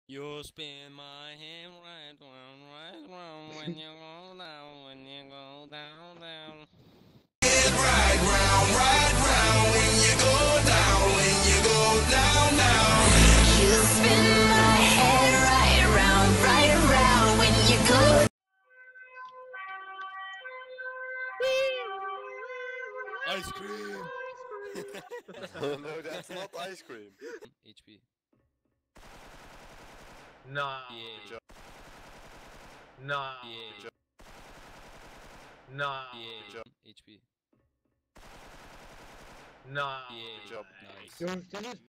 You spin my hand right round when you go down, when you go down, down. Right round when you go down, when you go down, down. You spin my head right around when you go. Ice cream! No, that's not ice cream. HP. Nah. Yeah. Nah. Yeah. Nah. Yeah. HP. Nah. Yeah. job. Nice. You're finished.